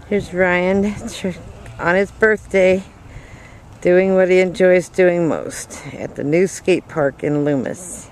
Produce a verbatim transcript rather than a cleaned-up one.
Here's Ryan on his birthday doing what he enjoys doing most at the new skate park in Loomis.